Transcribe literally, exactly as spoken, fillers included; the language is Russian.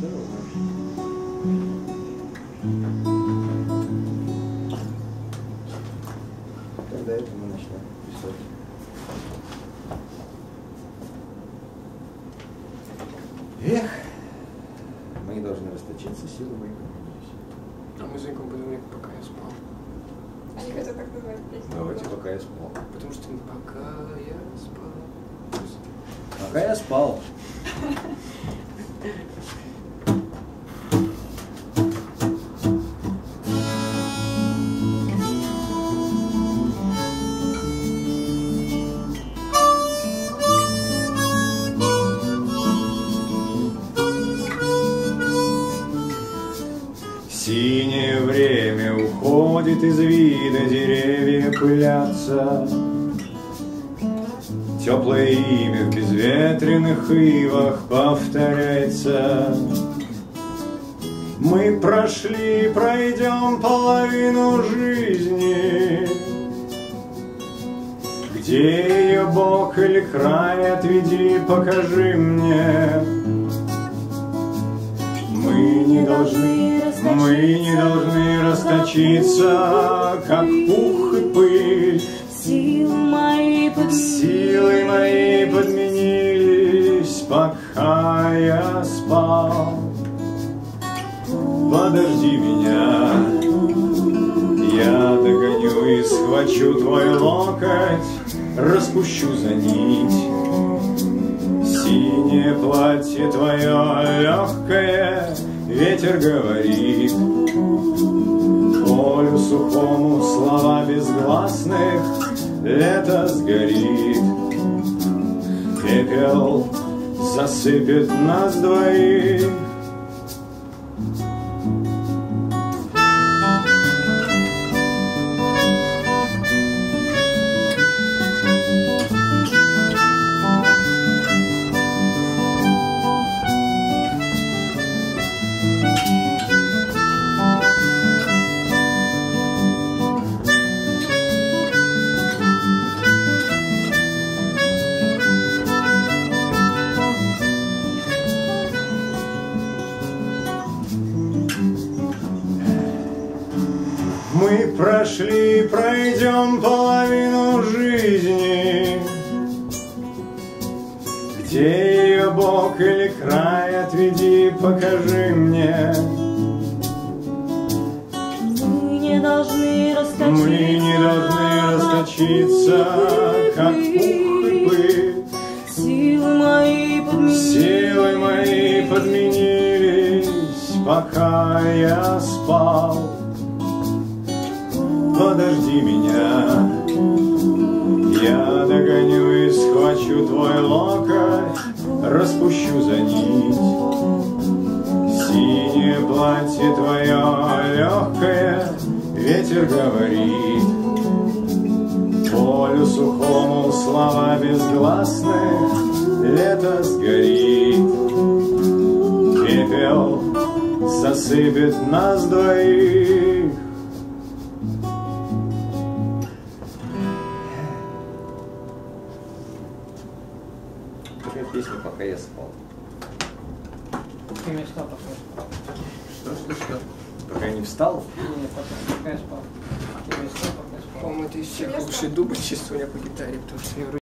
Здорово. Тогда это мы начнем писать. Эх, мы должны расточиться силы моей коммуникации. А мы с Женьком подумали, пока я спал. А не хотят так называть песню. Давайте, пока я спал. Потому что пока я спал. Пока я спал. Синее время уходит из вида, деревья пылятся. Теплое имя в безветренных ивах повторяется. Мы прошли, пройдем половину жизни. Где ее бок или край, отведи, покажи мне. Мы не должны, мы не должны расточиться, как пух и пыль. Силы мои подменились, Силы мои подменились, пока я спал. Подожди меня, я догоню и схвачу твой локоть, распущу за нить. Синее платье твое легкое, ветер говорит. Полю сухому слова безгласных, лето сгорит. Пепел засыпет нас двоих. Мы прошли, пройдем половину жизни. Где ее бок или край, отведи, покажи мне. мы не должны расточиться, Мы не должны расточиться, как пух и пыль. Силы мои подменились, Силы мои подменились, пока я спал. Подожди меня, я догоню и схвачу твой локоть, распущу за нить. Синее платье твое легкое, ветер говорит. Полю сухому слова безгласных, лето сгорит. Пепел засыпет нас двоих. Такая песня, пока я спал. Ты не встал, пока я спал. Что, что, что? Пока я не встал? Нет, пока, пока я спал. Ты не встал, пока я спал. По-моему, это из всех Конечно. лучший дубль чувствования по гитаре, потому что я вроде